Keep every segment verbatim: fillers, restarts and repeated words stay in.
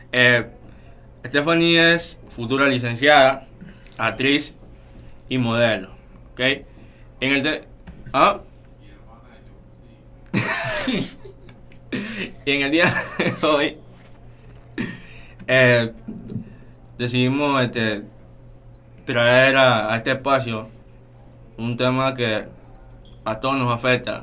Eh, Stephanie es futura licenciada, actriz y modelo, ¿ok? En el te- ¿Ah? Y en el día de hoy eh, decidimos este, traer a, a este espacio un tema que a todos nos afecta,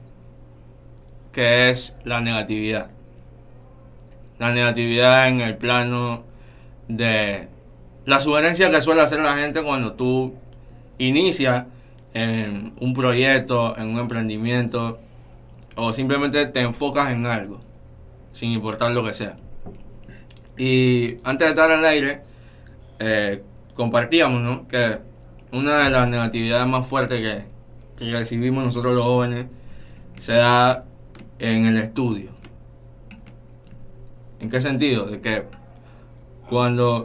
que es la negatividad. La negatividad en el plano de la sugerencia que suele hacer la gente cuando tú inicias en un proyecto, en un emprendimiento, o simplemente te enfocas en algo, sin importar lo que sea. Y antes de estar al aire, eh, compartíamos, ¿no?, que una de las negatividades más fuertes que, que recibimos nosotros los jóvenes se da en el estudio. ¿En qué sentido? De que cuando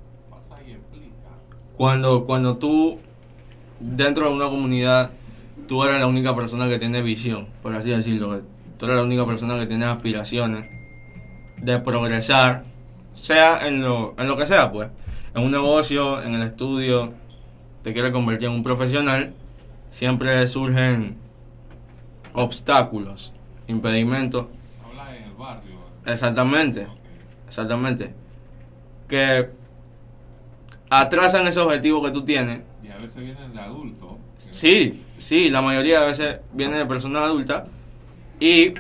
cuando cuando tú dentro de una comunidad tú eres la única persona que tiene visión, por así decirlo, tú eres la única persona que tiene aspiraciones de progresar, sea en lo en lo que sea, pues, en un negocio, en el estudio, te quieres convertir en un profesional, siempre surgen obstáculos, impedimentos. Habla en el barrio. Exactamente, Ok. exactamente. Que atrasan ese objetivo que tú tienes. Y a veces vienen de adultos. que- Sí, sí, la mayoría de veces viene de personas adultas. Y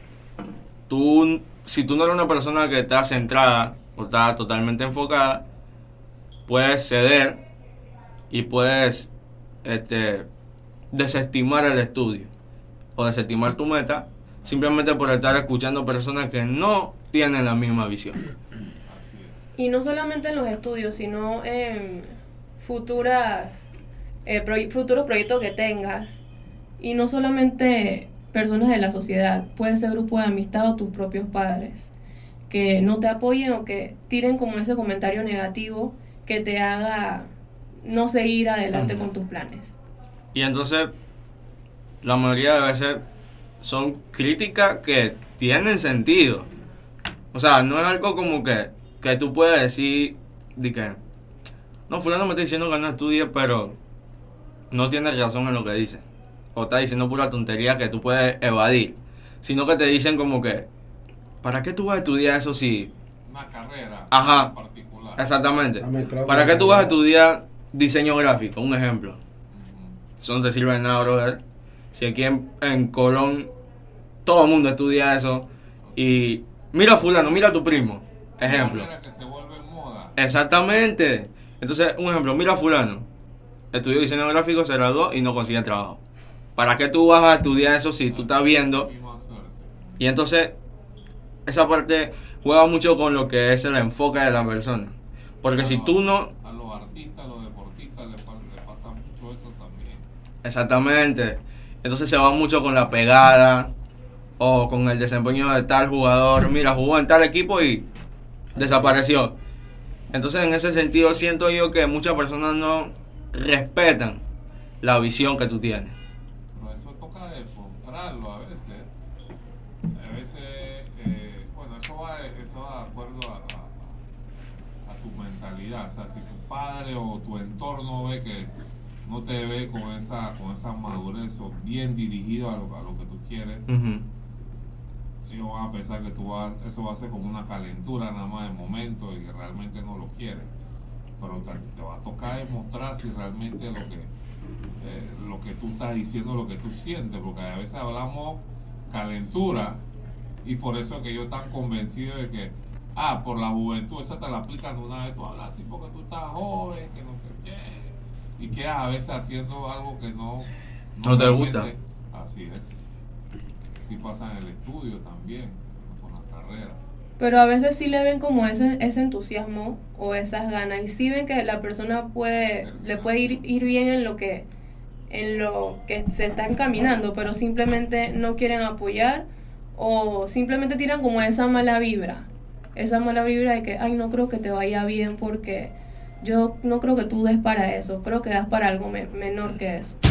tú, si tú no eres una persona que está centrada o está totalmente enfocada, puedes ceder y puedes este, desestimar el estudio o desestimar tu meta simplemente por estar escuchando personas que no tienen la misma visión. Así es. Y no solamente en los estudios, sino en futuras, eh, proy- futuros proyectos que tengas. Y no solamente personas de la sociedad, puede ser grupo de amistad o tus propios padres, que no te apoyen o que tiren como ese comentario negativo que te haga no seguir adelante Ujú. con tus planes. Y entonces, la mayoría de veces son críticas que tienen sentido. O sea, no es algo como que, que tú puedes decir, de que, no, fulano me está diciendo que no estudie, pero no tiene razón en lo que dice. O está diciendo pura tontería que tú puedes evadir. Sino que te dicen como que, ¿para qué tú vas a estudiar eso si... Una carrera Ajá. en particular. Exactamente. Dame el clavo. ¿Para qué tú vas a estudiar diseño gráfico? Un ejemplo. Ujú. Eso no te sirve de nada, brother. Si aquí en, en Colón todo el mundo estudia eso. Y mira fulano, mira a tu primo. Ejemplo. Una carrera que se vuelve moda. Exactamente. Entonces, un ejemplo, mira a fulano. Estudió diseño gráfico, se graduó y no consigue trabajo. ¿Para qué tú vas a estudiar eso si tú estás viendo? Y más suerte. Y entonces, esa parte juega mucho con lo que es el enfoque de la persona. Porque si tú no... A los artistas, a los deportistas les, pa- les pasa mucho eso también. Exactamente. Entonces se va mucho con la pegada o con el desempeño de tal jugador. Mira, jugó en tal equipo y desapareció. Entonces, en ese sentido, siento yo que muchas personas no respetan la visión que tú tienes. Pero eso toca demostrarlo a veces. A veces, eh, bueno, eso va, eso va de acuerdo a, a, a tu mentalidad. O sea, si tu padre o tu entorno ve que no te ve con esa, con esa madurez o bien dirigido a lo, a lo que tú quieres, Ujú. ellos van a pensar que tú vas, eso va a ser como una calentura nada más de momento y que realmente no lo quieres. Pero te, te va a tocar demostrar si realmente lo que eh, lo que tú estás diciendo, lo que tú sientes, porque a veces hablamos calentura y por eso es que yo tan convencido de que, ah, por la juventud, esa te la aplican de una vez, tú hablas así porque tú estás joven, que no sé qué, y quedas a veces haciendo algo que no, No te realmente- gusta. Así es. Así pasa en el estudio también, con las carreras. Pero a veces sí le ven como ese, ese entusiasmo o esas ganas y sí ven que la persona puede, le puede ir, ir bien en lo que en lo que se está encaminando, pero simplemente no quieren apoyar o simplemente tiran como esa mala vibra, esa mala vibra de que, ay, no creo que te vaya bien porque yo no creo que tú des para eso, creo que das para algo me- menor que eso.